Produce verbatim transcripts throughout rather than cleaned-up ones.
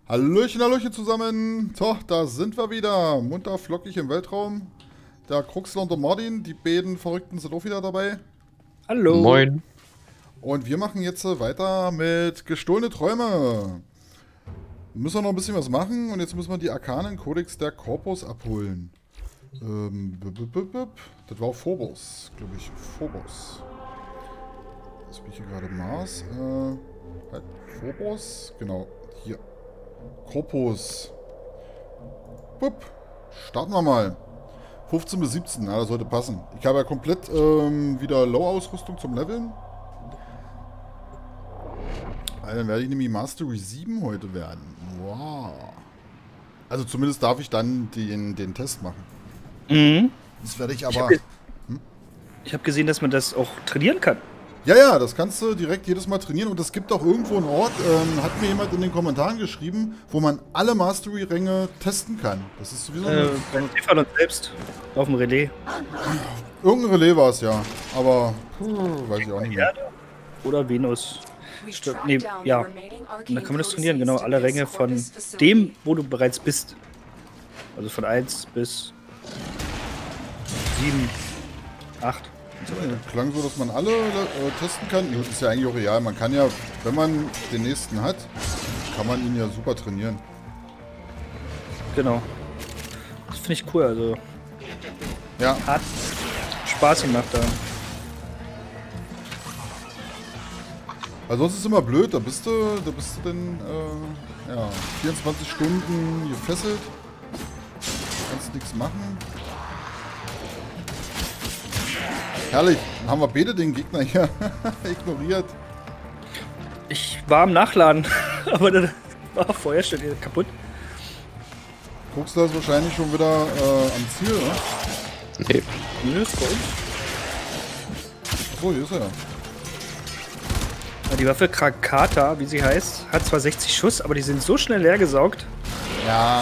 Hallöchen, Hallöchen zusammen. So, da sind wir wieder. Munter, flockig im Weltraum. Der Kruxler und der Martin, die beiden Verrückten sind auch wieder dabei. Hallo. Moin. Und wir machen jetzt weiter mit gestohlene Träume. Wir müssen noch ein bisschen was machen und jetzt müssen wir die arkanen Kodex der Corpus abholen. Ähm, b -b -b -b. Das war Phobos, glaube ich. Phobos. Jetzt bin ich hier gerade Mars. Äh, halt, Phobos? Genau, hier. Corpus. Bup. Starten wir mal. fünfzehn bis siebzehn, ja, das sollte passen. Ich habe ja komplett ähm, wieder Low-Ausrüstung zum Leveln. Also dann werde ich nämlich Mastery sieben heute werden. Wow. Also zumindest darf ich dann den, den Test machen. Mhm. Das werde ich Ich aber... habe Hm? hab gesehen, dass man das auch trainieren kann. Ja, ja, das kannst du direkt jedes Mal trainieren. Und es gibt auch irgendwo einen Ort, ähm, hat mir jemand in den Kommentaren geschrieben, wo man alle Mastery-Ränge testen kann. Das ist sowieso... Äh, bei Stefan und selbst auf dem Relais. Irgendein Relais war es, ja. Aber, puh, weiß ich auch nicht mehr. Erde oder Venus. Stimmt, nee, ja. Und dann kann man das trainieren, genau. Alle Ränge von dem, wo du bereits bist. Also von eins bis sieben, acht. Und so weiter. Klang so, dass man alle äh, testen kann. Gut, ist ja eigentlich auch real. Man kann ja, wenn man den nächsten hat, kann man ihn ja super trainieren. Genau. Das finde ich cool, also Ja, hat Spaß gemacht da. weil sonst ist es immer blöd. Da bist du, da bist du dann äh, ja, vierundzwanzig Stunden gefesselt. Kannst nichts machen. Herrlich. Dann haben wir beide den Gegner hier ignoriert. Ich war am Nachladen, aber dann war vorher schon kaputt. Kruxler ist wahrscheinlich schon wieder äh, am Ziel, ne? Nee. Nö, ist bei uns. Achso, hier ist er ja. Ja, die Waffe Krakata, wie sie heißt, hat zwar sechzig Schuss, aber die sind so schnell leer gesaugt. Ja.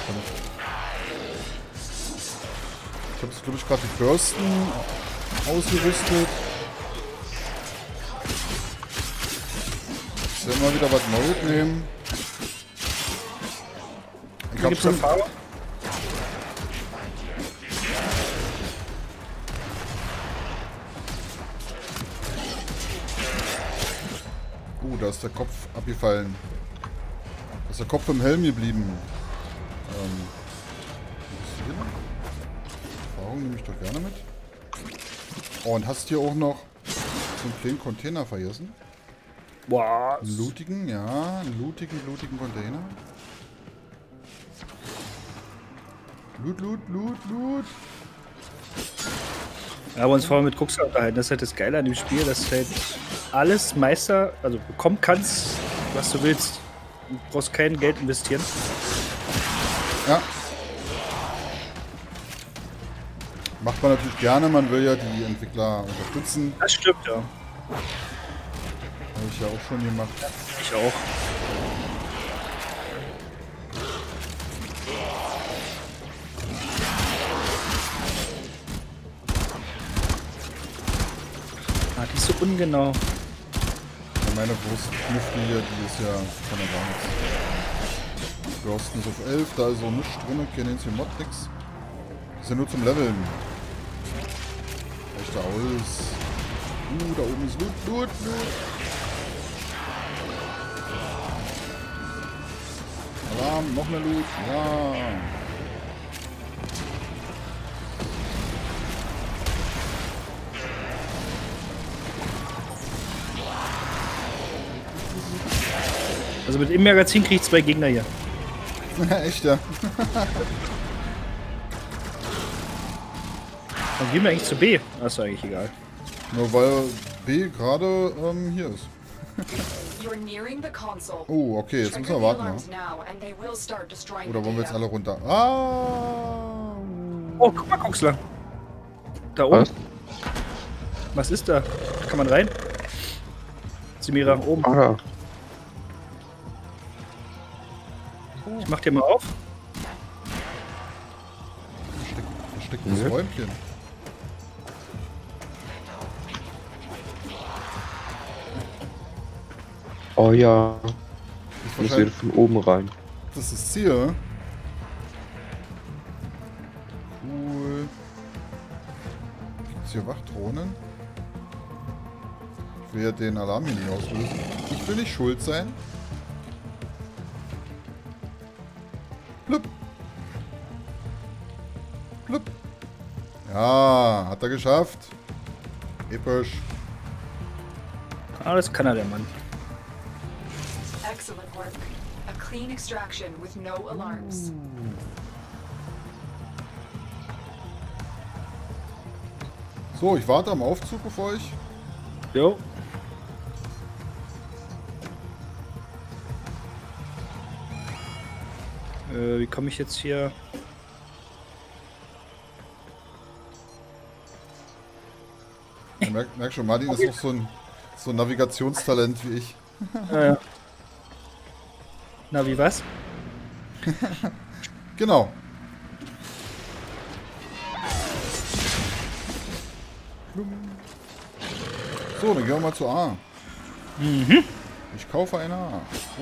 Ich habe jetzt, glaube ich, gerade die Bürsten ausgerüstet. Ich soll mal wieder was Neues nehmen. Ich habe Gibt's schon... Erfahrung? Uh, da ist der Kopf abgefallen. Da ist der Kopf im Helm geblieben. Ähm, was ist hier noch? Erfahrung nehme ich doch gerne mit. Oh, und hast hier auch noch so einen kleinen Container vergessen? Boah. Einen lootigen, ja, einen lootigen, lootigen Container. Loot, loot, loot, loot. Wir haben uns vorher mit Kuxa unterhalten. Das ist halt das Geile an dem Spiel, dass du halt alles Meister, also bekommen kannst, was du willst. Du brauchst kein Geld investieren. Ja. Macht man natürlich gerne, man will ja die Entwickler unterstützen. Das stimmt, ja. Habe ich ja auch schon gemacht. Ich auch. Ah, die ist so ungenau. Ja, meine Wurst-Knifte hier, die ist ja von der gar nichts. Bürsten ist auf elf, da ist auch nichts drin, keine einzige Mod, nix. Ist ja nur zum Leveln. Reicht da aus. Uh, da oben ist Loot, Loot, Loot. Alarm, noch mehr Loot. Ja. Also mit dem Magazin kriege ich zwei Gegner hier. Echt, ja. Dann gehen wir eigentlich zu B. Das ist eigentlich egal. Nur weil B gerade ähm, hier ist. Oh, okay, jetzt müssen wir warten. Ne? Oder wollen wir jetzt alle runter? Ah! Oh, guck mal, Kuxler. Da oben. Was? Was ist da? Kann man rein? Simira, oben. Ah, da. Ich mach dir mal auf. Verstecktes Mhm. Räumchen. Oh ja. Ist Ich muss wieder von oben rein. das ist das Ziel. Cool. Gibt's hier Wachtronen? Ich will ja den Alarm hier nicht auslösen. Ich will nicht schuld sein. Blub. Blub. Ja, hat er geschafft. Episch. Ah, das kann er, der Mann. Excellent work. A clean extraction with no alarms. So, ich warte am Aufzug auf euch. Jo. Äh, wie komme ich jetzt hier? Ich merk, merk schon, Martin ist noch so ein, so ein Navigationstalent wie ich. Äh, na, wie was? Genau. So, dann gehen wir mal zu A. Mhm. Ich kaufe eine A. Oh.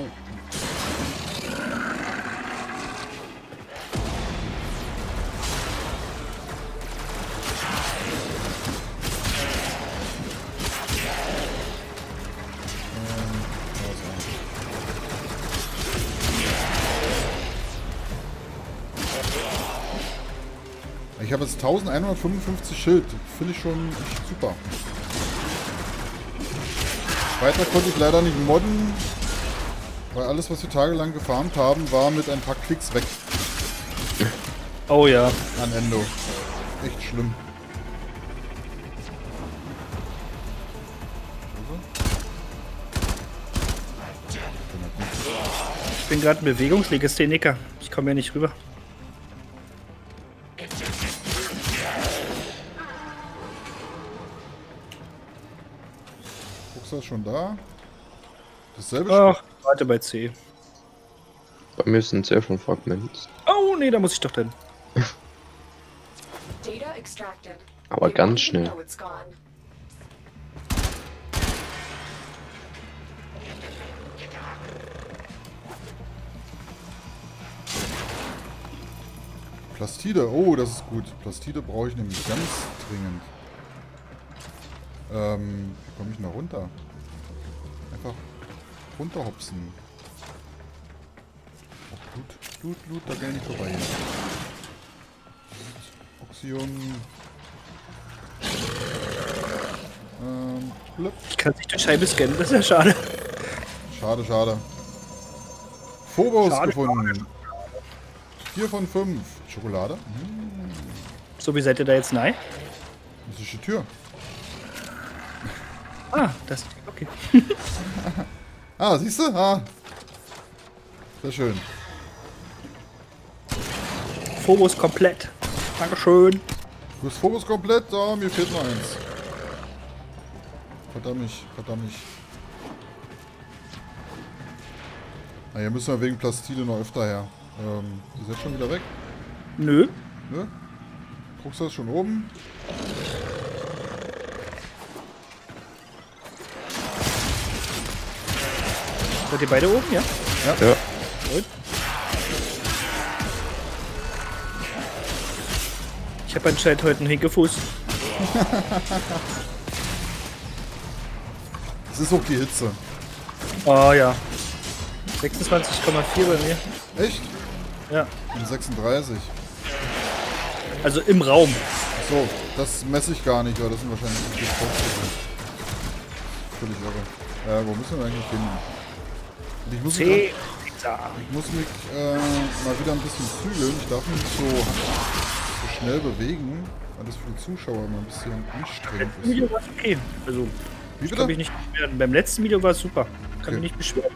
Ich habe jetzt elfhundertfünfundfünfzig Schild. Finde ich schon echt super. Weiter konnte ich leider nicht modden, weil alles, was wir tagelang gefarmt haben, war mit ein paar Klicks weg. Oh ja. An Endo. Echt schlimm. Ich bin gerade ein Bewegungslegastheniker. Ich komme ja nicht rüber. Ist schon da? Dasselbe Ach, warte bei C. Bei mir sind sehr schon Fragmente. Oh, nee, da muss ich doch denn. Data extracted. Aber You ganz won't even schnell. know it's gone. Plastide, oh, das ist gut. Plastide brauche ich nämlich ganz dringend. Ähm, wie komme ich denn da runter? Einfach runterhopsen. Oh, Blut, Blut, Blut, da gehe ich nicht vorbei hier. Oxium. Ähm, blub. Ich kann nicht durch Scheibe scannen, das ist ja schade. Schade, schade. Phobos Schade, gefunden. vier von fünf. Schokolade? Hm. So, wie seid ihr da jetzt nein? Das ist die Tür. Ah, das ist okay. Ah, siehst du? Ah. Sehr schön. Phobos komplett. Dankeschön. Du bist Phobos komplett? Da, mir fehlt noch eins. Verdammt mich, verdammt mich. Na, hier müssen wir wegen Plastide noch öfter her. Ähm, ist jetzt schon wieder weg? Nö. Ne? Guckst du das schon oben? Seid ihr beide oben, ja? Ja. Gut. Ich habe anscheinend heute einen Hinkefuß. Es ist auch die Hitze. Oh ja. sechsundzwanzig Komma vier bei mir. Echt? Ja. Und sechsunddreißig. Also im Raum. So, das messe ich gar nicht, weil das sind wahrscheinlich die Kosten. Völlig irre. Äh, wo müssen wir eigentlich hin? Und ich muss mich, C. grad, ich muss mich äh, mal wieder ein bisschen zügeln. Ich darf mich nicht so, so schnell bewegen, weil das für die Zuschauer immer ein bisschen anstrengend Im Video ist. war es okay. Also, Wie ich kann mich bitte? nicht beschweren. Beim letzten Video war es super. Kann Okay. mich nicht beschweren.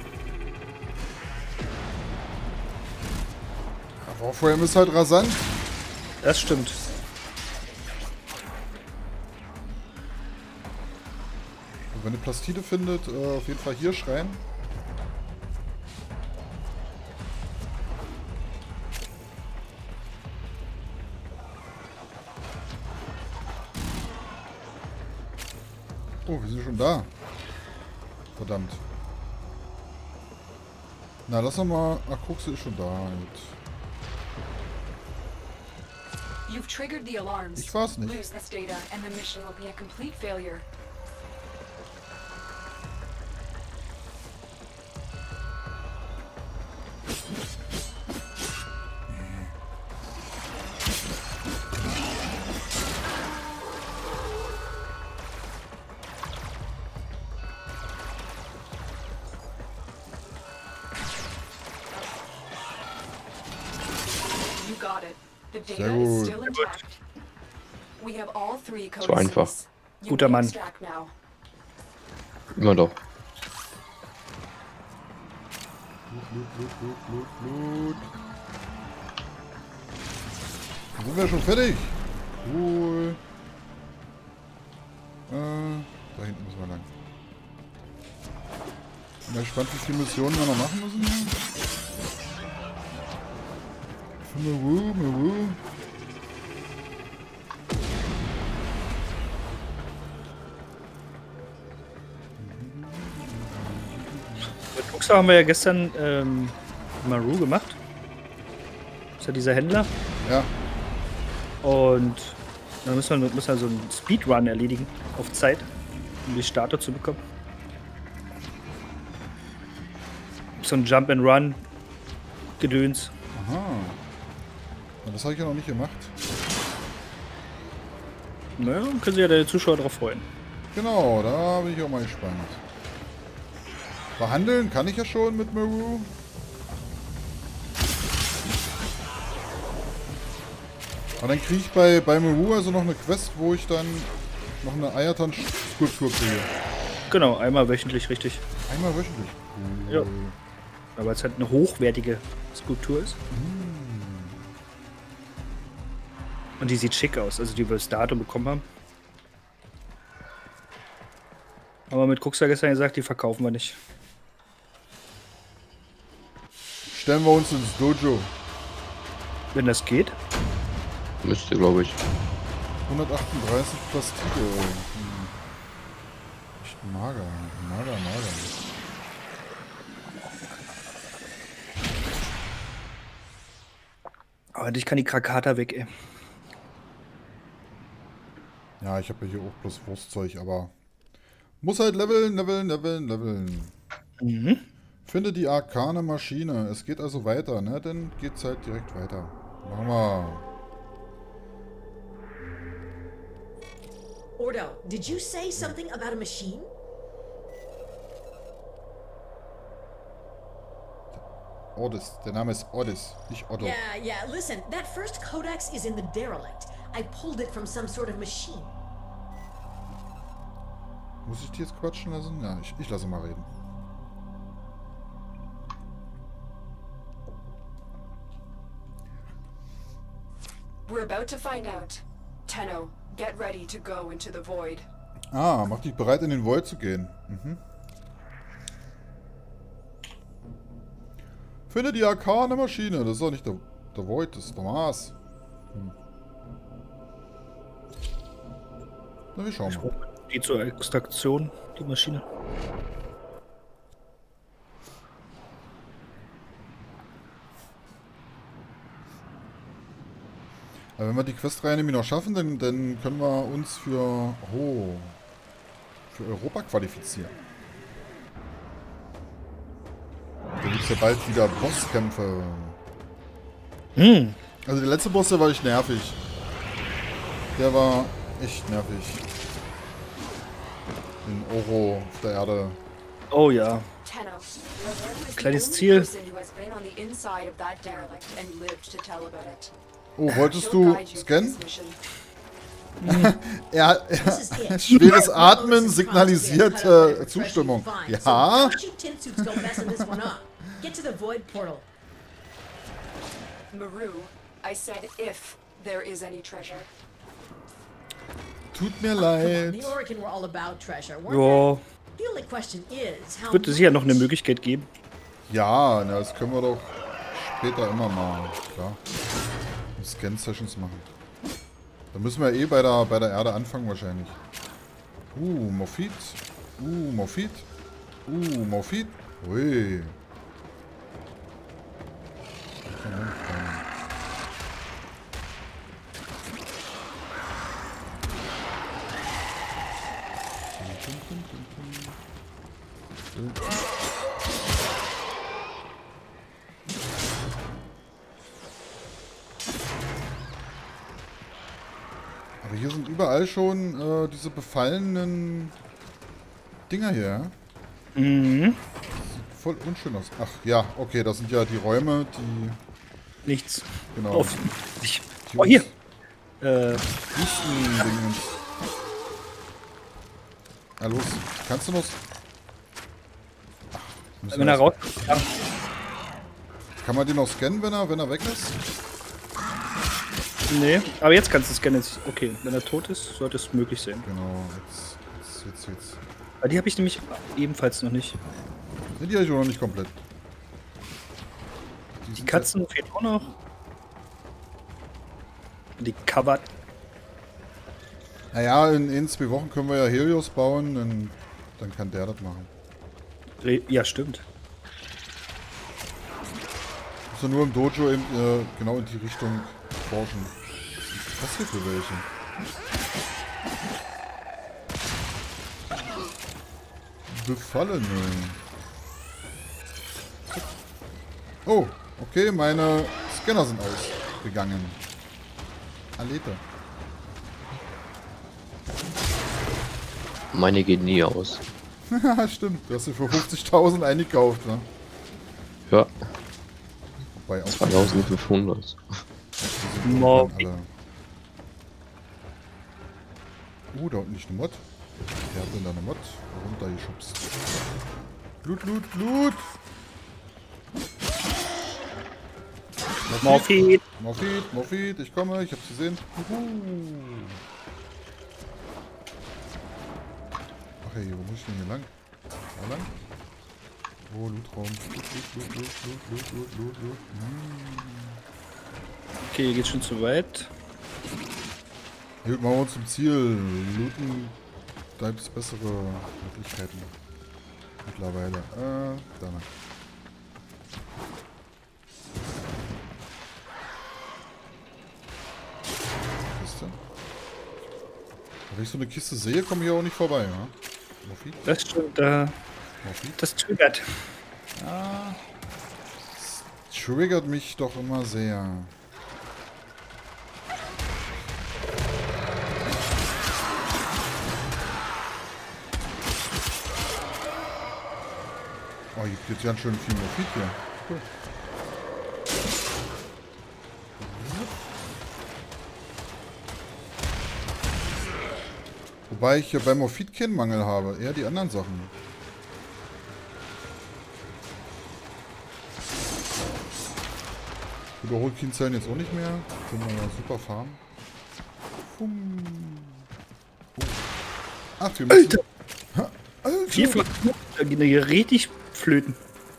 Warframe ist halt rasant. Das stimmt. Wenn ihr Plastide findet, äh, auf jeden Fall hier schreien. Oh, wir sind schon da. Verdammt. Na, lass doch mal... Ach, guck, sie ist schon da. You've triggered the alarms. Ich war's nicht. Lose this data and the mission will be a complete failure. You got it. The data Sehr is gut. still intact. We have all three So einfach. codices. You Guter may Mann. extract now. Immer doch. Blut, Blut, Blut, Blut, Blut. Dann sind wir schon fertig. Cool. Äh, da hinten müssen wir lang. Bin mal gespannt, wie viele Missionen wir noch machen müssen. Maru, Maru. Mit Fuchser haben wir ja gestern ähm, Maru gemacht. Ist ja dieser Händler. Ja, Und dann müssen wir, müssen wir so einen Speedrun erledigen. Auf Zeit. Um die Statue zu bekommen. So ein Jump and Run. Gedöns. aha. Na, das habe ich ja noch nicht gemacht. Naja, können sich ja der Zuschauer darauf freuen. Genau, da bin ich auch mal gespannt. Verhandeln kann ich ja schon mit Maru. Und dann kriege ich bei, bei Maru also noch eine Quest, wo ich dann noch eine Eiertanz-Skulptur kriege. Genau, einmal wöchentlich, richtig. Einmal wöchentlich. Cool. Ja. Aber es halt eine hochwertige Skulptur ist. Und die sieht schick aus, also die wir das Datum bekommen haben. Aber mit Kuxa gestern gesagt, die verkaufen wir nicht. Stellen wir uns ins Dojo. Wenn das geht. Müsste, glaube ich. hundertachtunddreißig Plastike. Hm. Echt mager. Mager, mager. Aber ich kann die Krakata weg, ey. Ja, ich habe ja hier auch bloß Wurstzeug, aber muss halt leveln, leveln, leveln, leveln. Mhm. Finde die arkane Maschine. Es geht also weiter, ne? Dann geht's halt direkt weiter. Machen wir. Ordo, did you say something about a machine? Ordis. Der Name ist Ordis, nicht Otto. Yeah, yeah, listen, that first codex is in the derelict. I pulled it from some sort of machine. Muss ich die jetzt quatschen lassen? Ja, ich, ich lasse mal reden. We're about to find out. Tenno, get ready to go into the void. Ah, mach dich bereit, in den Void zu gehen. Mhm. Finde die arkane Maschine. Das ist doch nicht der, der Void, das ist der Mars. Hm. Na, wir schauen mal. Die zur Extraktion, die Maschine. Aber wenn wir die Questreihe nämlich noch schaffen, dann, dann können wir uns für, oh, für Europa qualifizieren. Da gibt es ja bald wieder Bosskämpfe. Hm. Also der letzte Boss, der war echt nervig. Der war echt nervig. Den Oro auf der Erde. Oh ja. Tenno, Roberto is the Kleines only Ziel. person who has been on the inside of that derelict and lived to tell about it. Oh, wolltest She'll du guide you through scannen? this mission. Er, er, schweres Atmen signalisiert äh, Zustimmung. Ja? Get to the void portal. Maru, I said if there is any treasure. Tut mir Come on, leid. the Orokin were all about treasure, weren't Ja, they? The only question is how wird es sicher noch eine much? Möglichkeit geben. Ja, na, das können wir doch später immer mal. Klar. Scan-Sessions machen. Da müssen wir eh bei der, bei der Erde anfangen wahrscheinlich. Uh, Morphit. Uh, Morphit. Uh, Morphit. Ui. Aber hier sind überall schon äh, diese befallenen Dinger hier, ja? Mhm. Sieht voll unschön aus. Ach ja, okay, das sind ja die Räume, die... Nichts. Genau. Auf. Ich. die Oh, hier. uns Äh, Wüsten-Dingens. Na los, kannst du noch... Ach, müssen wenn wir er raus. Ja. Kann man den noch scannen, wenn er, wenn er weg ist? Nee, aber jetzt kannst du scannen. Okay, wenn er tot ist, sollte es möglich sein. Genau, jetzt, jetzt, jetzt, jetzt. Aber die habe ich nämlich ebenfalls noch nicht. Nee, die habe ich auch noch nicht komplett. Die sind Katzen fehlen auch noch. Die covered. Ja, naja, in, in zwei Wochen können wir ja Helios bauen, dann, dann kann der das machen. Ja, stimmt. Muss ja nur im Dojo eben, äh, genau in die Richtung forschen. Was ist das hier für welche? Befallene. Oh, okay, meine Scanner sind ausgegangen. Alete. Meine geht nie aus. Haha, stimmt. Du hast sie für fünfzigtausend eingekauft, ne? Ja, Wobei auch zweitausendfünfhundert. Mo- alle. Uh, da unten nicht eine Mod. Wer hat denn da eine Mod? Runtergeschubst. Blut, Blut, Blut! Morphin. Morphid, Morphid, ich komme, ich hab's gesehen. Juhu. Ach hey, wo muss ich denn hier lang? Da lang? Oh, Lootraum. Loot, Loot, Loot, Loot, Loot, Loot, Loot, Loot. Hm. Okay, hier geht's schon zu weit. Hier machen wir uns zum Ziel. Looten, da gibt es bessere Möglichkeiten. Mittlerweile. Äh, danach. Kiste. Wenn ich so eine Kiste sehe, komme ich hier auch nicht vorbei, ja? Morphid? Das stimmt, da. Morphid? Das triggert. Ah. Das triggert mich doch immer sehr. Oh, hier gibt ganz schön viel Morphid hier. Cool. Wobei ich hier bei Morphid keinen Mangel habe, eher die anderen Sachen. Wiederholt zählen jetzt auch nicht mehr. Können wir ja super farmen. Fum. Oh. Ach, wir müssen... Alter! Ha, Alter! Vier Flaggen, da gehen hier richtig flöten.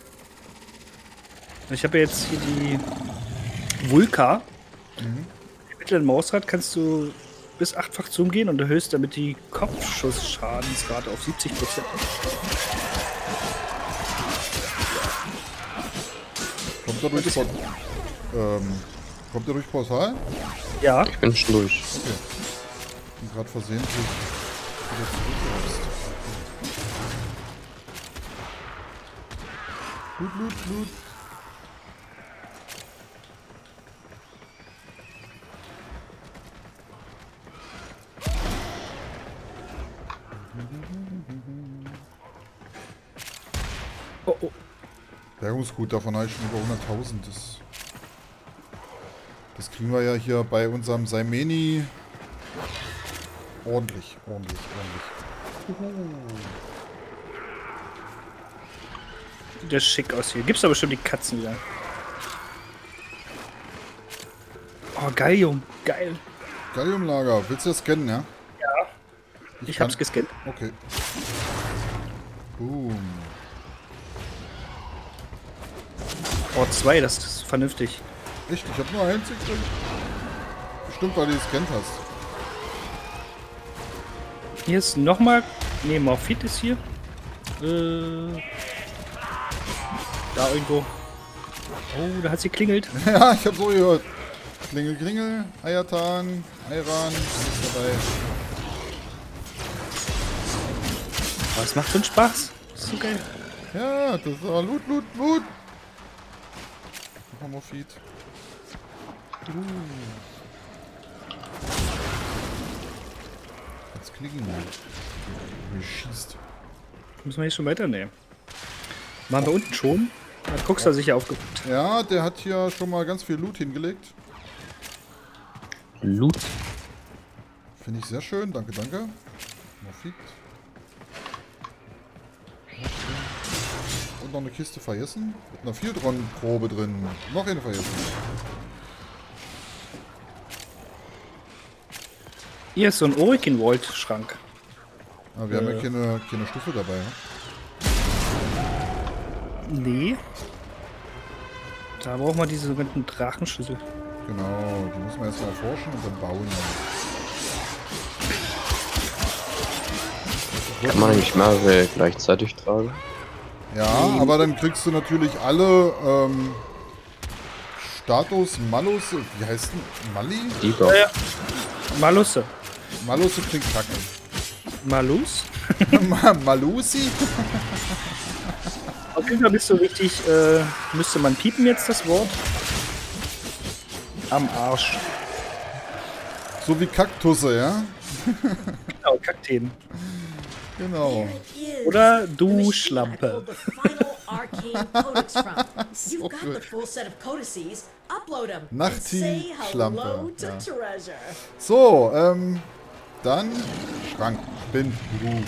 Ich habe ja jetzt hier die Vulka. Mhm. Mit mittleren Mausrad kannst du bis achtfach Zoom gehen und erhöhst damit die Kopfschussschadensrate auf siebzig Prozent. Kommt er durch Port ähm, kommt er durch Portal? Ja, Ich bin schon durch. Okay. Ich bin gerade versehentlich wieder zurückgereist. Blut, Blut, Blut. oh, oh. Bergungsgut, davon habe ich schon über hunderttausend. Das, das kriegen wir ja hier bei unserem Saimeni ordentlich, ordentlich, ordentlich. Sieht ja schick aus hier. Gibt's aber bestimmt die Katzen wieder. Oh, Gallium. Geil. Galliumlager, willst du das scannen, ja? Ja. Ich kann- hab's gescannt. Okay. Boom. Oh, zwei, das ist vernünftig. Echt? Ich hab nur eins gekriegt. Bestimmt, weil du es gescannt hast. Hier ist nochmal. Ne, Morphid ist hier. Äh. Da irgendwo. Oh, da hat sie klingelt. Ja, ich hab so gehört. Klingel, Klingel, Eiertan, Eiran, alles dabei. Aber es macht schon Spaß. Das ist so geil. Ja, das war Loot, Loot, Loot. Homofid. Uh. Jetzt krieg ich ihn mal. Wie schießt. Müssen wir hier schon weiternehmen. Machen wir unten schon? Hat Kuxer sich ja aufgeguckt. Ja, der hat hier schon mal ganz viel Loot hingelegt. Loot. Finde ich sehr schön. Danke, danke. Moffitt. Und noch eine Kiste vergessen. Mit einer Fieldron-Probe drin. Noch eine vergessen. Hier ist so ein Orikin-Vault-Schrank. Ah, wir Äh. haben ja keine, keine Schlüssel dabei. Ne? Nee. Da brauchen wir diese sogenannten Drachenschlüssel. Genau, die müssen wir erstmal erforschen und dann bauen. Kann man eigentlich mehrere gleichzeitig tragen? Ja, aber dann kriegst du natürlich alle ähm, Status, Malus, wie heißt denn? Mali? Die doch. Ja, ja. Malusse. Malusse klingt kacke. Malus? Ma- Malusi? Auf jeden Fall bist du richtig, äh, müsste man piepen jetzt das Wort? Am Arsch. So wie Kaktusse, ja? Genau, Kakteen. Genau. Oder du Schlampe. You've got the full set of codices. Upload them. Nachti Schlampe, To ja. treasure. So, ähm, dann Schrank. Bin du.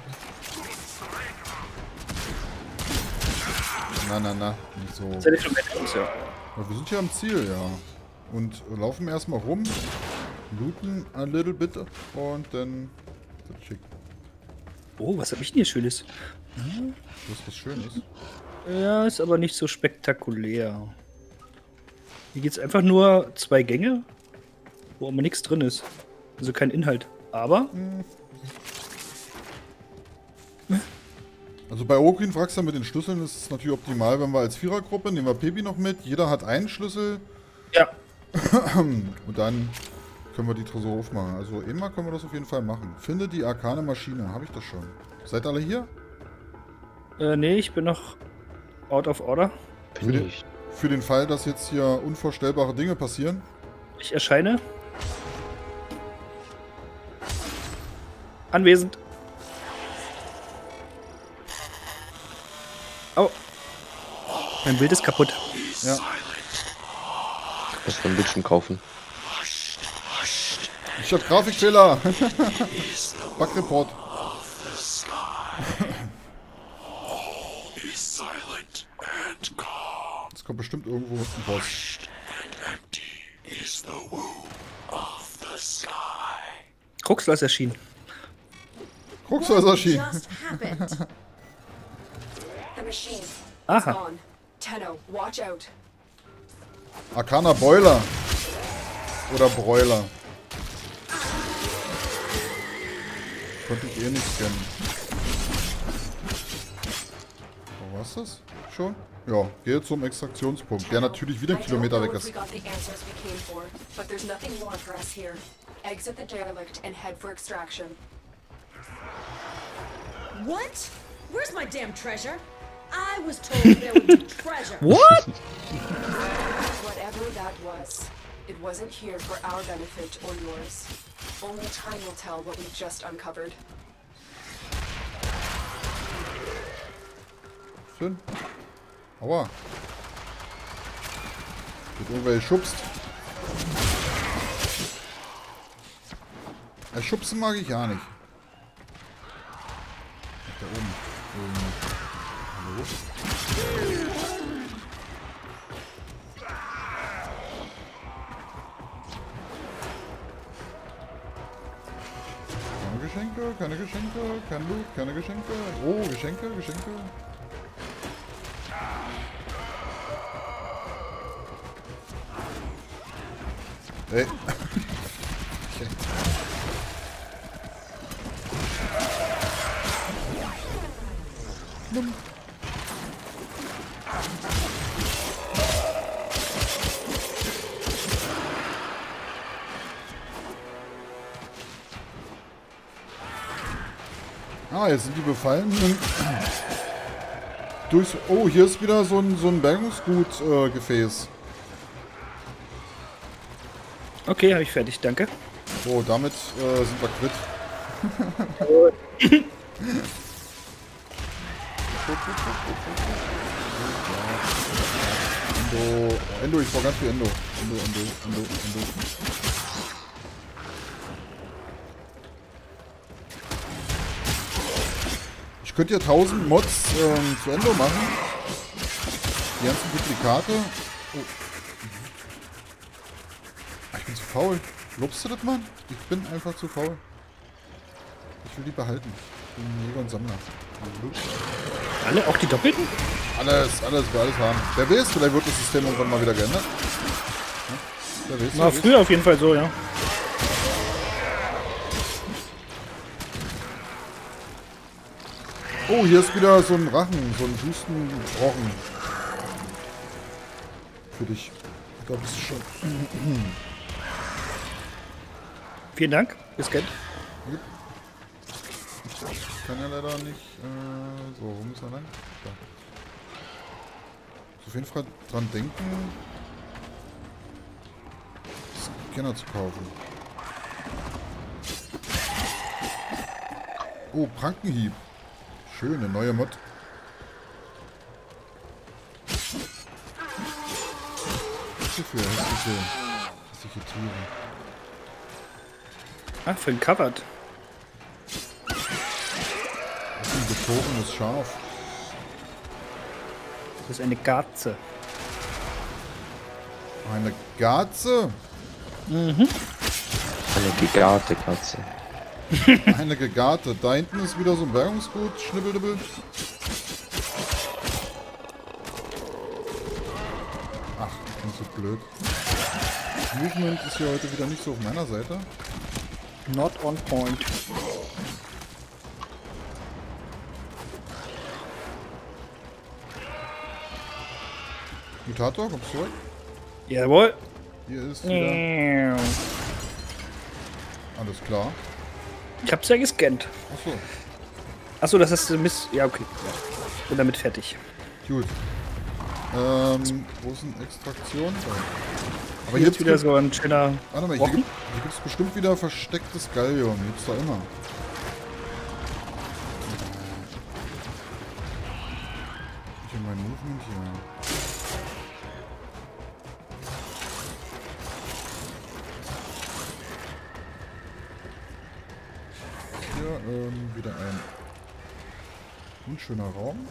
Na, na, na, nicht so. Seid ihr schon mit uns, ja. Ja, wir sind hier am Ziel, ja. Und laufen erstmal rum, looten a little bit und dann das schick. Oh, was hab ich denn hier Schönes? Das ist was Schönes. Ja, ist aber nicht so spektakulär. Hier geht's einfach nur zwei Gänge, wo aber nichts drin ist. Also kein Inhalt. Aber Also bei Okin fragst du mit den Schlüsseln ist es natürlich optimal, wenn wir als Vierergruppe, nehmen wir Pepi noch mit, jeder hat einen Schlüssel ja, und dann können wir die Tresor aufmachen. Also immer können wir das auf jeden Fall machen. Finde die arkane Maschine, habe ich das schon. Seid alle hier? äh, nee, ich bin noch out of order. Für den, Nicht. für den Fall, dass jetzt hier unvorstellbare Dinge passieren. Ich erscheine. Anwesend. Oh. Mein Bild ist kaputt. Ja. Muss man ein bisschen kaufen. Ich hab Grafikfehler. Backreport. Es kommt bestimmt irgendwo ein Boss. Kruxler ist erschienen. Kruxler ist erschienen. Just happened. The machine. It's Aha. gone. Tenno, watch out. Arcana Boiler. Oder Broiler. Konnte ich eh nicht kennen. Wo war's das? Schon? Ja, gehe zum Extraktionspunkt, der natürlich wieder einen I don't Kilometer know weg if we ist. got the answers we came for, but there's nothing more for us here. Exit the derelict and head for extraction. What? Where's my damn treasure? I was told there would be treasure. What? Whatever that was, it wasn't here for our benefit or yours. Only time will tell what we've just uncovered. Schön. Aua. Wird irgendwer geschubst. Ja, schubsen mag ich ja nicht. Da oben. Ähm, hallo? Keine Geschenke, keine Geschenke, kein Loot, keine Geschenke. Oh, Geschenke, Geschenke. Ey. Okay. Ah, jetzt sind die Befallenen durchs... Oh, hier ist wieder so ein, so ein Bergungsgut-Gefäß. Okay, habe ich fertig, danke. So, damit äh, sind wir quitt. Endo, Endo, ich brauche ganz viel Endo. Endo, Endo, Endo, Endo. Ich könnte ja tausend Mods ähm, zu Endo machen. Die ganzen Duplikate. Oh. Ach, ich bin zu faul. Lobst du das, Mann? Ich bin einfach zu faul. Ich will die behalten. Ich bin Jäger und Sammler. Alle? Auch die Doppelten? Alles, alles, wir alles haben. Wer weiß, vielleicht wird das System irgendwann mal wieder geändert. Ja, wer weiß, War wer weiß. früher auf jeden Fall so, ja. Oh, hier ist wieder so ein Rachen, so ein Hustenrochen. Für dich. Da bist du schon. Vielen Dank, gescannt. Ich kann ja leider nicht. Äh, so, wo müssen wir lang? Da. So auf jeden Fall dran denken, Scanner zu kaufen. Oh, Prankenhieb. Schöne neue Mod. Was ist für hässliche, hässliche Tiere? Ah, für ein Covered. Das ist ein getorenes Schaf. Das ist eine Garze. Eine Garze? Eine gegarte Katze. Eine gegarte. Da hinten ist wieder so ein Bergungsgut. Schnibbeldibbel. Ach, ich bin so blöd. Movement ist hier heute wieder nicht so auf meiner Seite. Not on point. Mutator, kommst du zurück? Jawohl. Hier ist wieder... Alles klar. Ich hab's ja gescannt. Achso, Achso, das ist Miss. Ja, okay. Ja. Und damit fertig. gut. Ähm, wo ist denn Extraktion? Da. Aber Hier hier ist wieder so ein schöner. Warte mal, hier Wochen? gibt es bestimmt wieder verstecktes Gallium. Gibt's da immer. Hier mein Movement hier. Hier ähm, wieder ein unschöner Raum.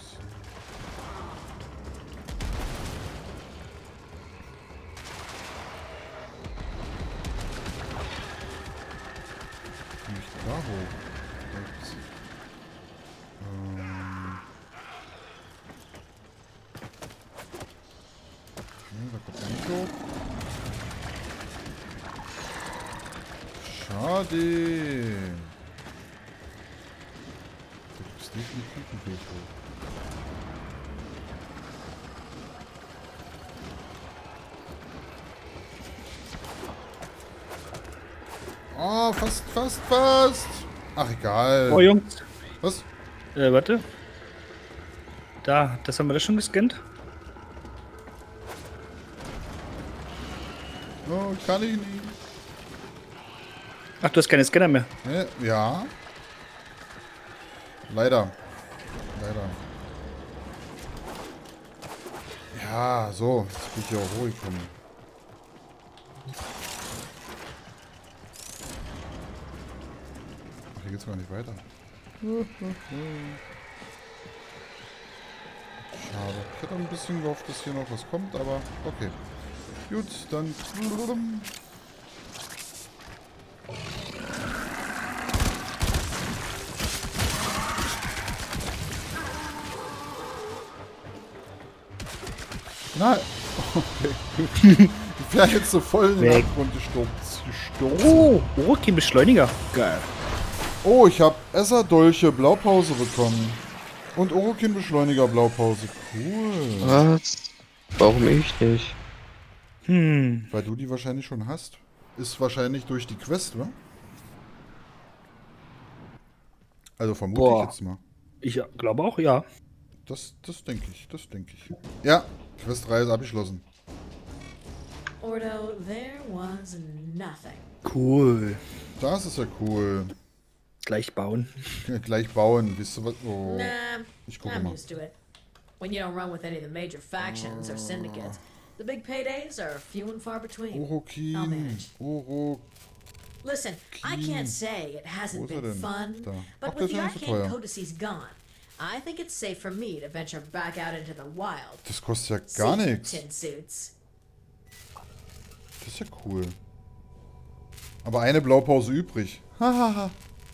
Nicht da hoch. Da gibt's, ähm, okay, da kommt man nicht hoch. Schade. Da gibt's definitiv einen Weg hoch. Oh, fast, fast, fast. Ach, egal. Oh, Jungs. Was? Äh, warte. Da, das haben wir das schon gescannt. Oh, kann ich nicht. Ach, du hast keine Scanner mehr. Ne? Ja. Leider. Leider. Ja, so. Jetzt bin ich hier auch ruhig gekommen. Ach, hier geht's gar nicht weiter. Schade. Ich hätte ein bisschen gehofft, dass hier noch was kommt, aber okay. Gut, dann... Nein! Okay. Ich wäre jetzt so voll in den Weg. Abgrund gestürzt. gestürzt. Oh, Orokin-Beschleuniger. Geil. Oh, ich habe Esser-Dolche Blaupause bekommen. Und Orokin-Beschleuniger Blaupause. Cool. Was? Warum ich nicht? Hm. Weil du die wahrscheinlich schon hast. Ist wahrscheinlich durch die Quest, wa? Also vermute Boah. ich jetzt mal. Ich glaube auch, ja. Das, das denke ich, das denke ich. Ja, Quest drei ist abgeschlossen. Ordo, there was nothing. Cool. Das ist ja cool. Gleich bauen. Gleich bauen, wisst ihr was? Oh. Nah, Ich gucke I'm mal. used to it. When you don't run with any of the major factions or syndicates, the big paydays are few and far between. I'll Orokin. manage. Oro. Listen, I can't say it Wo hasn't ist er been denn? fun, Da. but Ach, der with ist the ja nicht so arcane teuer. codices gone, I think it's safe for me to venture back out into the wild. Das kostet ja gar See, nichts. tin suits. Das ist ja cool. Aber eine Blaupause übrig. Hahaha.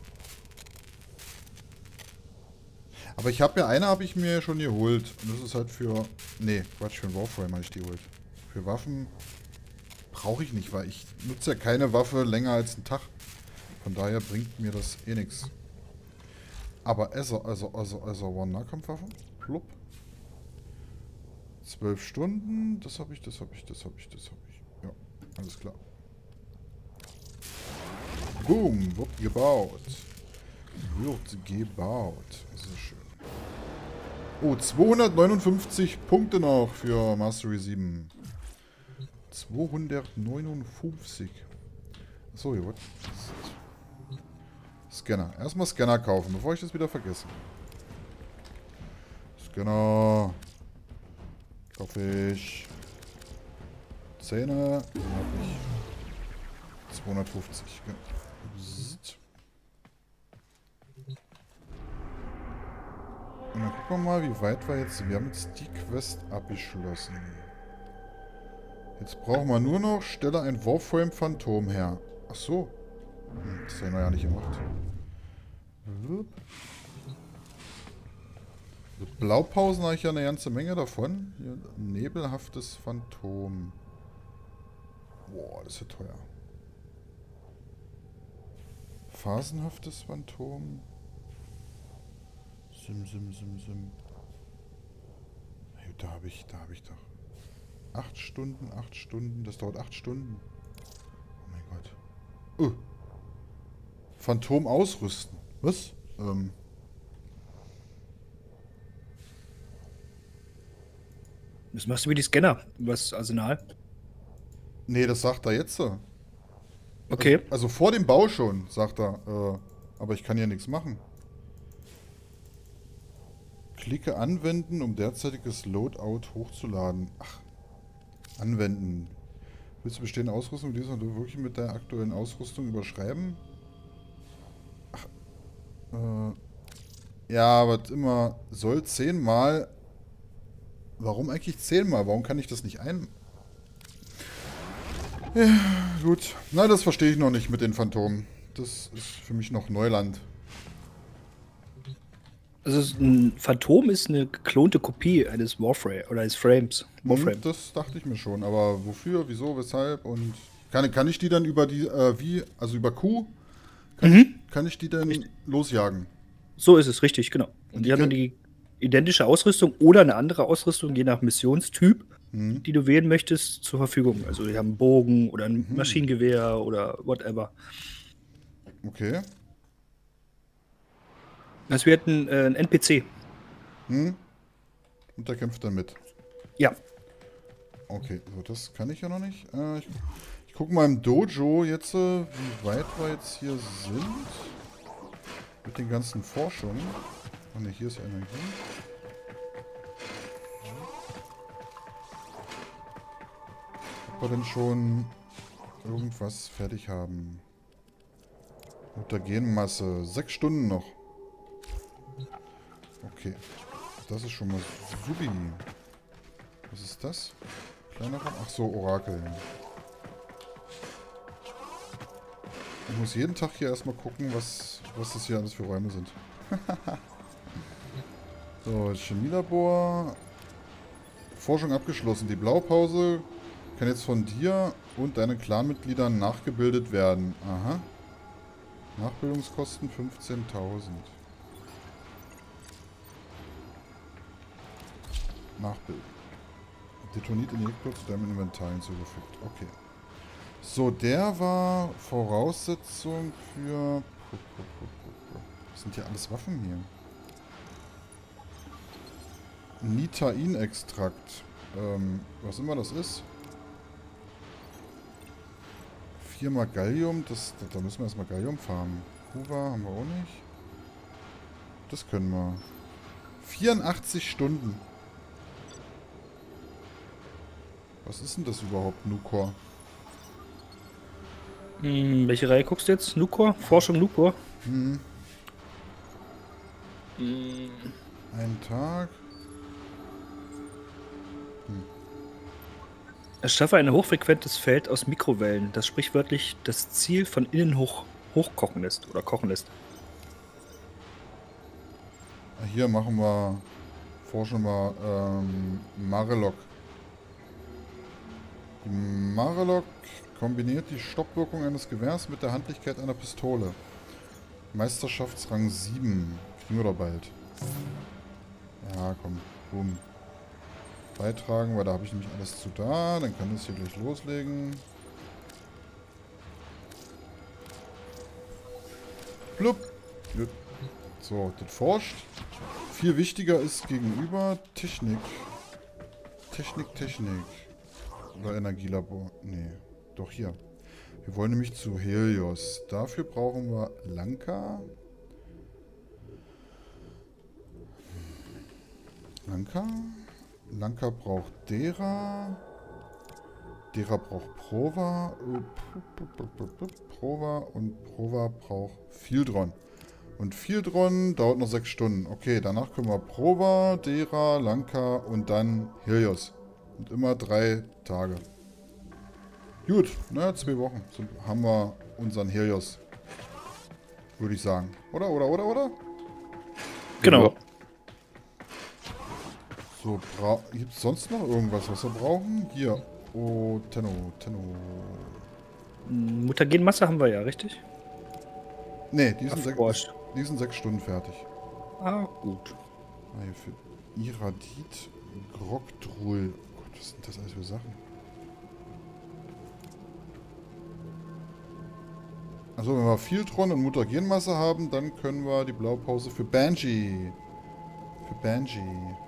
Aber ich habe ja eine habe ich mir schon geholt. Und das ist halt für... Nee, Quatsch, für einen Warframe habe ich die geholt. Für Waffen brauche ich nicht, weil ich nutze ja keine Waffe länger als einen Tag. Von daher bringt mir das eh nichts. Aber also, also, also, also, One-Nahkampfwaffen. Plupp. Zwölf Stunden. Das habe ich, das habe ich, das habe ich, das habe ich. Ja, alles klar. Boom, wird gebaut. Wird gebaut. Sehr schön. Oh, zweihundertneunundfünfzig Punkte noch für Mastery sieben. zweihundertneunundfünfzig. Achso, hier wird. Scanner. Erstmal Scanner kaufen, bevor ich das wieder vergesse. Scanner. Kaufe ich. Zähne. Dann habe ich zweihundertfünfzig. Psst. Und dann gucken wir mal, wie weit wir jetzt... Wir haben jetzt die Quest abgeschlossen. Jetzt brauchen wir nur noch... Stelle ein Warframe Phantom her. Ach so. Hm, das habe ich noch ja nicht gemacht. Blaupausen habe ich ja eine ganze Menge davon. Hier, nebelhaftes Phantom. Boah, das ist ja teuer. Phasenhaftes Phantom. Sim, sim, sim, sim. Hey, da habe ich, da habe ich doch. Acht Stunden, acht Stunden. Das dauert acht Stunden. Oh mein Gott. Uh. Phantom ausrüsten. Was? Ähm. Das machst du wie die Scanner, übers Arsenal. Nee, das sagt er jetzt so. Okay. Also, also vor dem Bau schon, sagt er. Äh, aber ich kann ja nichts machen. Klicke anwenden, um derzeitiges Loadout hochzuladen. Ach, anwenden. Willst du bestehende Ausrüstung lesen und du wirklich mit der aktuellen Ausrüstung überschreiben? Ach, äh, ja, aber immer soll zehnmal. Warum eigentlich zehnmal? Warum kann ich das nicht ein... Ja, gut. Na, das verstehe ich noch nicht mit den Phantomen. Das ist für mich noch Neuland. Also ein Phantom ist eine geklonte Kopie eines Warframe oder eines Frames. Warframe. Hm, das dachte ich mir schon. Aber wofür, wieso, weshalb und... Kann, kann ich die dann über die, äh, wie, also über Q, kann, Mhm. ich, kann ich die dann Richtig. losjagen? So ist es, richtig, genau. Und die die haben dann können- die identische Ausrüstung oder eine andere Ausrüstung, je nach Missionstyp, Hm. die du wählen möchtest, zur Verfügung. Also die haben einen Bogen oder ein Mhm. Maschinengewehr oder whatever. Okay. Also wir hätten äh, einen N P C. Hm. Und der kämpft dann mit. Ja. Okay, so, das kann ich ja noch nicht. Äh, ich ich gucke mal im Dojo jetzt, äh, wie weit wir jetzt hier sind. Mit den ganzen Forschungen. Oh ne, hier ist Energie. Ob wir denn schon irgendwas fertig haben? Mutagenmasse. Sechs Stunden noch. Okay. Das ist schon mal subi. Was ist das? Kleiner Raum? Ach so, Orakel. Ich muss jeden Tag hier erstmal gucken, was, was das hier alles für Räume sind. So, Chemielabor. Forschung abgeschlossen. Die Blaupause kann jetzt von dir und deinen Clanmitgliedern nachgebildet werden. Aha. Nachbildungskosten fünfzehntausend. Nachbilden. Detoniert Injektor zu deinem Inventar hinzugefügt. Okay. So, der war Voraussetzung für... Was sind hier alles Waffen hier? Nitain-Extrakt. Ähm, was immer das ist. Viermal Gallium. Das, da müssen wir erstmal Gallium farmen. Kuva haben wir auch nicht. Das können wir. vierundachtzig Stunden. Was ist denn das überhaupt, Nukor? Hm, welche Reihe guckst du jetzt? Nukor? Forschung Nukor? Hm. Hm. Ein Tag. Erschaffe ein hochfrequentes Feld aus Mikrowellen, das sprichwörtlich das Ziel von innen hoch hochkochen lässt oder kochen lässt. Hier machen wir, forschen wir ähm, Marelok. Die Marelok kombiniert die Stoppwirkung eines Gewehrs mit der Handlichkeit einer Pistole. Meisterschaftsrang sieben. Kriegen wir doch bald. Ja, komm. Boom. Beitragen, weil da habe ich nämlich alles zu da. Dann kann das hier gleich loslegen. Blub. Gut. So, das forscht. Viel wichtiger ist gegenüber Technik. Technik, Technik. Oder Energielabor. Nee, doch hier. Wir wollen nämlich zu Helios. Dafür brauchen wir Lanka. Lanka. Lanka braucht Dera. Dera braucht Prova. Prova und Prova braucht Fieldron. Und Fieldron dauert noch sechs Stunden. Okay, danach können wir Prova, Dera, Lanka und dann Helios. Und immer drei Tage. Gut, naja, zwei Wochen sind, haben wir unseren Helios. Würde ich sagen. Oder, oder, oder, oder? Genau. So, gibt es sonst noch irgendwas, was wir brauchen? Hier. Oh, Tenno, Tenno. Mutagenmasse haben wir ja, richtig? Ne, die sind, sech, Erforscht. die sind sechs Stunden fertig. Ah, gut. Ah, hier für Iradit, Grogdrul. Oh Gott, was sind das alles für Sachen? Also, wenn wir Fieldron und Mutagenmasse haben, dann können wir die Blaupause für Banshee. Für Banshee.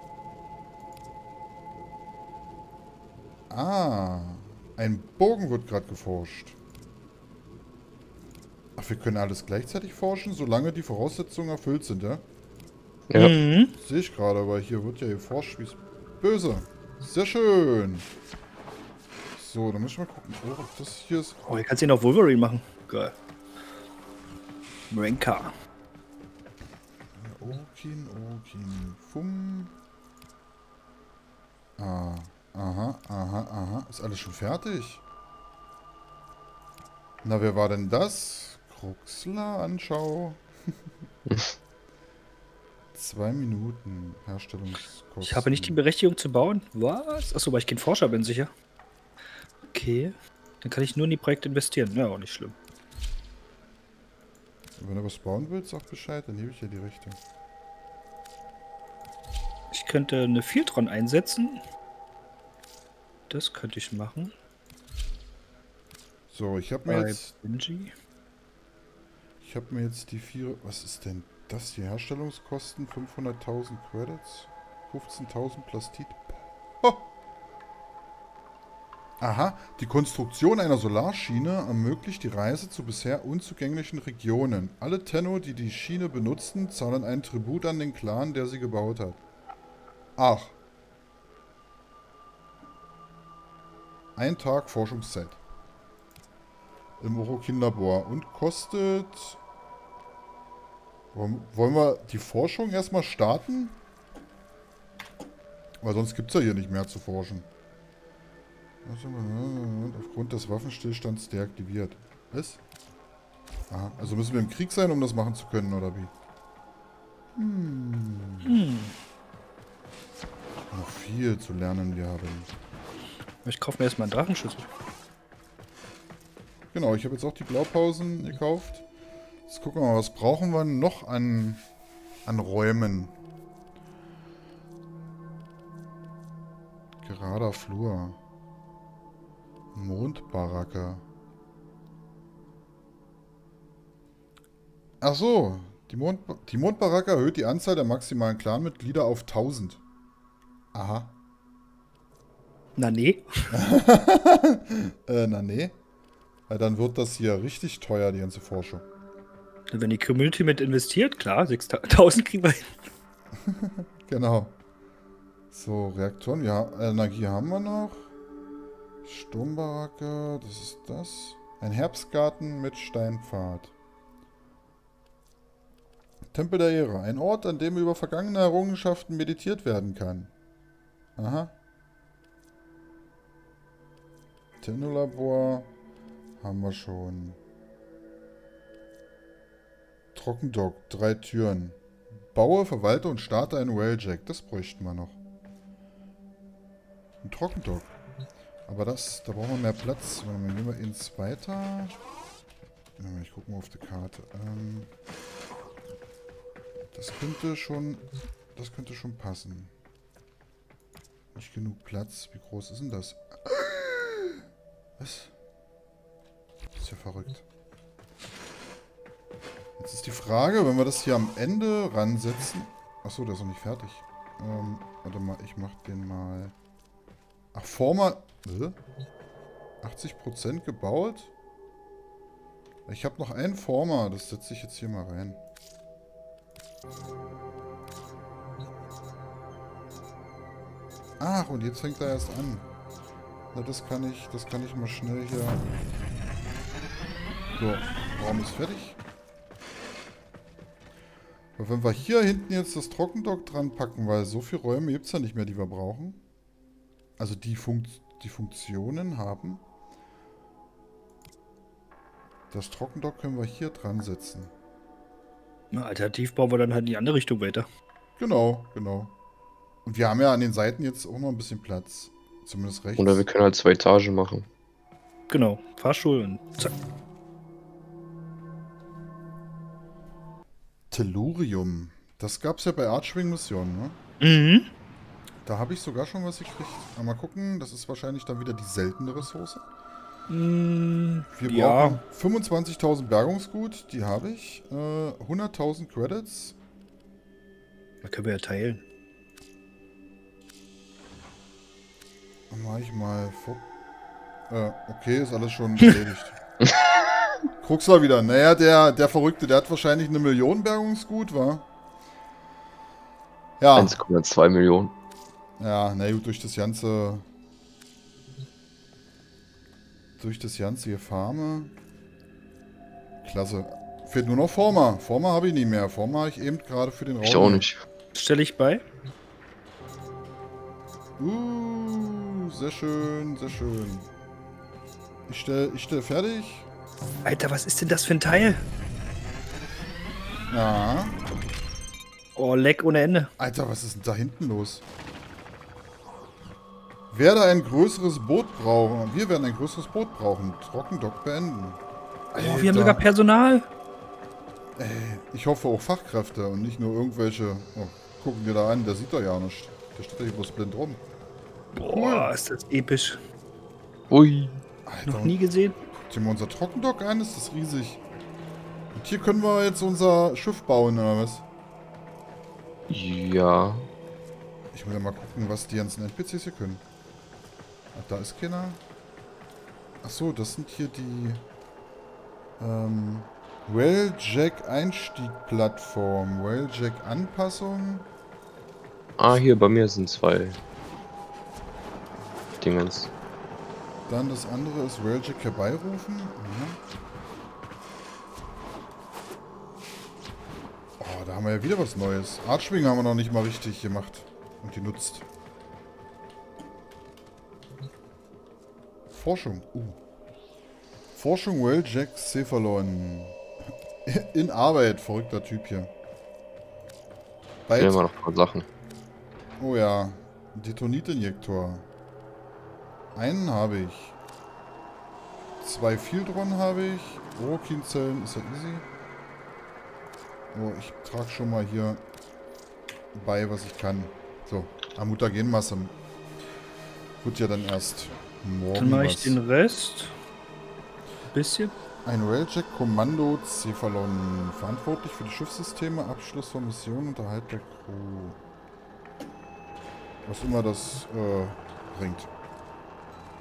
Ah, ein Bogen wird gerade geforscht. Ach, wir können alles gleichzeitig forschen, solange die Voraussetzungen erfüllt sind, ja? Ja. Mhm. Sehe ich gerade, aber hier wird ja geforscht wie es böse. Sehr schön. So, dann muss ich mal gucken, oh, ob das hier ist. Oh, hier kannst du ihn auf Wolverine machen. Geil. Renka. Okin, Okin, Fum. Ah, aha, aha, aha. Ist alles schon fertig? Na, wer war denn das? Kruxler, Anschau. Zwei Minuten Herstellungskosten. Ich habe nicht die Berechtigung zu bauen. Was? Achso, weil ich kein Forscher bin, sicher. Okay. Dann kann ich nur in die Projekte investieren. Ja, auch nicht schlimm. Wenn du was bauen willst, sag Bescheid, dann hebe ich dir die Rechte. Ich könnte eine Fieldron einsetzen. Das könnte ich machen. So, ich habe mir Bei jetzt... Benji. Ich habe mir jetzt die vier... Was ist denn das hier? Herstellungskosten fünfhunderttausend Credits. fünfzehntausend Plastit. Oh. Aha, die Konstruktion einer Solarschiene ermöglicht die Reise zu bisher unzugänglichen Regionen. Alle Tenno, die die Schiene benutzen, zahlen einen Tribut an den Clan, der sie gebaut hat. Ach. Ein Tag Forschungszeit. Im Orokin-Labor. Und kostet... Wollen wir die Forschung erstmal starten? Weil sonst gibt es ja hier nicht mehr zu forschen. Aufgrund des Waffenstillstands deaktiviert. Was? Aha, also müssen wir im Krieg sein, um das machen zu können, oder wie? Hm. Hm. Noch viel zu lernen wir haben. Ich kaufe mir erstmal einen Drachenschüssel. Genau, ich habe jetzt auch die Blaupausen gekauft. Jetzt gucken wir mal, was brauchen wir noch an, an Räumen? Gerader Flur. Mondbaracke. Ach so, die, Mond, die Mondbaracke erhöht die Anzahl der maximalen Clanmitglieder auf tausend. Aha. Na nee. äh, na nee. Weil dann wird das hier richtig teuer, die ganze Forschung. Wenn die Community mit investiert, klar, sechstausend kriegen wir hin. Genau. So, Reaktoren, ja, Energie haben wir noch. Sturmbaracke, das ist das. Ein Herbstgarten mit Steinpfad. Tempel der Ehre, ein Ort, an dem über vergangene Errungenschaften meditiert werden kann. Aha. Technolabor haben wir schon. Trockendock, drei Türen. Baue, verwalte und starte einen Railjack. Das bräuchten wir noch. Ein Trockendock. Aber das, da brauchen wir mehr Platz. Warte mal, gehen wir ins weiter. Ich gucke mal auf die Karte. Ähm, das könnte schon, das könnte schon passen. Nicht genug Platz. Wie groß ist denn das? Was? Das ist ja verrückt. Jetzt ist die Frage, wenn wir das hier am Ende ransetzen. Achso, der ist noch nicht fertig. Ähm, warte mal, ich mach den mal. Ach, Former. Äh? achtzig Prozent gebaut? Ich habe noch einen Former, das setze ich jetzt hier mal rein. Ach, und jetzt fängt er erst an. Na, das kann ich, das kann ich mal schnell hier. So, Raum ist fertig. Aber wenn wir hier hinten jetzt das Trockendock dran packen, weil so viele Räume gibt es ja nicht mehr, die wir brauchen. Also die, Funkt die Funktionen haben. Das Trockendock können wir hier dran setzen. Na, alternativ bauen wir dann halt in die andere Richtung weiter. Genau, genau. Und wir haben ja an den Seiten jetzt auch noch ein bisschen Platz. Zumindest rechts. Oder wir können halt zwei Etagen machen. Genau, Fahrstuhl und zack. Tellurium. Das gab es ja bei Archwing-Missionen, ne? Mhm. Da habe ich sogar schon was gekriegt. Mal gucken, das ist wahrscheinlich dann wieder die seltene Ressource. Mm, Wir ja. brauchen fünfundzwanzigtausend Bergungsgut, die habe ich. Äh, hunderttausend Credits. Da können wir ja teilen. Dann mache ich mal vor. Äh, okay, ist alles schon erledigt. Guck's mal wieder. Naja, der, der Verrückte, der hat wahrscheinlich eine Million Bergungsgut, wa? Ja. eins Komma zwei Millionen. Ja, na gut, durch das ganze... Durch das ganze hier Farme. Klasse. Fehlt nur noch Former. Former habe ich nicht mehr. Former habe ich eben gerade für den Raum. Ich auch nicht. Stelle ich bei. Uh, sehr schön, sehr schön. Ich stelle ich stell fertig. Alter, was ist denn das für ein Teil? Ja. Oh, Leck ohne Ende. Alter, was ist denn da hinten los? Werde ein größeres Boot brauchen. Wir werden ein größeres Boot brauchen. Trockendock beenden. Oh, wir haben sogar Personal. Ey, ich hoffe auch Fachkräfte und nicht nur irgendwelche... Oh, gucken wir da an, der sieht doch ja nicht. Der steht ja hier bloß blind rum. Boah, ist das episch. Ui. Alter, Noch nie gesehen. guckt ihr mal unser Trockendock an, ist das riesig. Und hier können wir jetzt unser Schiff bauen, oder was? Ja. Ich will ja mal gucken, was die ganzen N P Cs hier können. Ach, da ist keiner. Achso, das sind hier die... Ähm... Railjack-Einstieg-Plattform. Railjack-Anpassung. Ah, hier bei mir sind zwei Dingens. Dann das andere ist Railjack herbeirufen. Mhm. Oh, da haben wir ja wieder was Neues. Archwing haben wir noch nicht mal richtig gemacht und genutzt. Forschung. Uh. Forschung Railjack Cephalon. In Arbeit, verrückter Typ hier. Hier haben wir noch ein paar Sachen. Oh ja, Detonitinjektor. Einen habe ich. Zwei Fieldron habe ich. Orokinzellen ist ja easy. Oh, ich trage schon mal hier bei, was ich kann. So, Mutagenmasse. Wird ja dann erst morgen. Dann mache ich was. den Rest. Ein bisschen. Ein Railjack-Kommando Cephalon. Verantwortlich für die Schiffssysteme, Abschluss von Missionen, Unterhalt der Crew. Was immer das äh, bringt.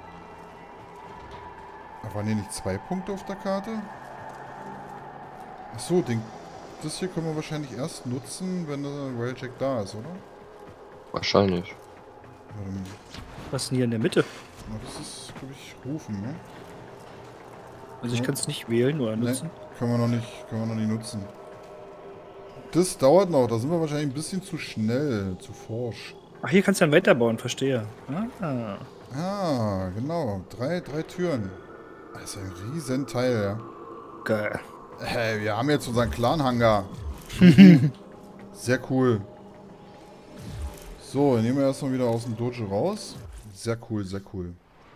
Aber waren hier nicht zwei Punkte auf der Karte? Achso, den, das hier können wir wahrscheinlich erst nutzen, wenn der Railjack da ist, oder? Wahrscheinlich. Ähm, Was ist denn hier in der Mitte? na, das ist, glaube ich, rufen, ne? Also ich kann es nicht wählen oder nutzen. Ne, können wir noch nicht, können wir noch nicht nutzen. Das dauert noch, da sind wir wahrscheinlich ein bisschen zu schnell, zu forsch. Ach, hier kannst du dann weiterbauen, verstehe. Ah. Ah, genau. Drei, drei Türen. Das ist ein riesen Teil, ja. Geil. Hey, wir haben jetzt unseren Clan-Hangar. Sehr cool. So, dann nehmen wir erstmal wieder aus dem Dojo raus. Sehr cool, sehr cool.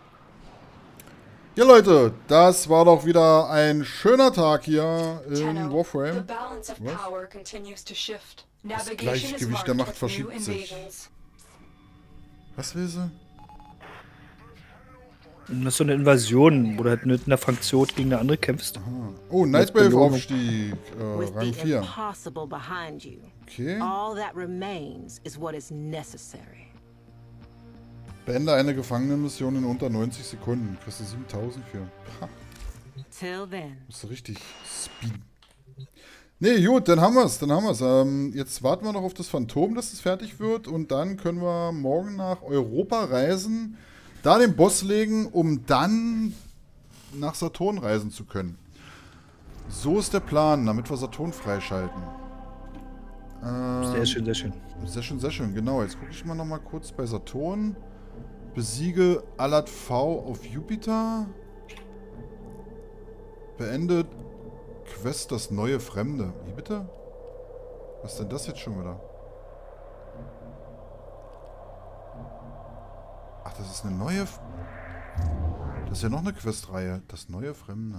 Ja, Leute, das war doch wieder ein schöner Tag hier in Tenno, the Warframe. balance of Was? power continues to shift. Das Navigation is Gleichgewicht der marked Macht with new verschiebt sich. invasions. Was will sie? Das ist so eine Invasion, wo du halt mit einer Fraktion gegen eine andere kämpfst. Oh, Nightwave-Aufstieg. Äh, With Rang the vier. impossible behind you, Okay. all that remains is what is necessary. Beende eine Gefangenenmission in unter neunzig Sekunden. Kriegst du siebentausend für. Ha, Till then. musst du richtig speeden. Nee, gut, dann haben wir's, dann haben wir's. Ähm, jetzt warten wir noch auf das Phantom, dass es fertig wird. Und dann können wir morgen nach Europa reisen, da den Boss legen, um dann nach Saturn reisen zu können. So ist der Plan, damit wir Saturn freischalten. Ähm, Sehr schön, sehr schön. Sehr schön, sehr schön, genau. Jetzt gucke ich mal noch mal kurz bei Saturn. Besiege Alat V auf Jupiter. Beendet Quest das neue Fremde. Wie bitte? Was ist denn das jetzt schon wieder? Ach, das ist eine neue... F das ist ja noch eine Questreihe. Das neue Fremde.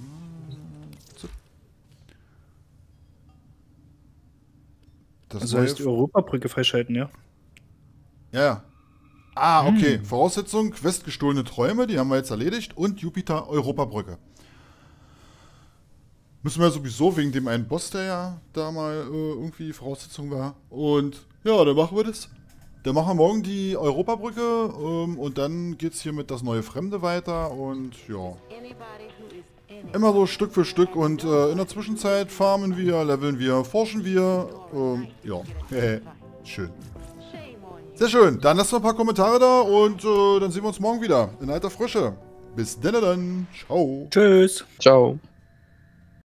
Das Also neue heißt die Europabrücke freischalten, ja? Ja, ja. Ah, okay. Hm. Voraussetzung, Quest gestohlene Träume, die haben wir jetzt erledigt. Und Jupiter Europabrücke. Müssen wir sowieso wegen dem einen Boss, der ja da mal äh, irgendwie Voraussetzung war. Und ja, dann machen wir das. Dann machen wir morgen die Europabrücke ähm, und dann geht's hier mit das neue Fremde weiter und ja. Immer so Stück für Stück und äh, in der Zwischenzeit farmen wir, leveln wir, forschen wir. Ähm, ja, schön. Sehr schön. Dann lasst noch ein paar Kommentare da und äh, dann sehen wir uns morgen wieder in alter Frische. Bis dann, dann. Ciao. Tschüss. Ciao.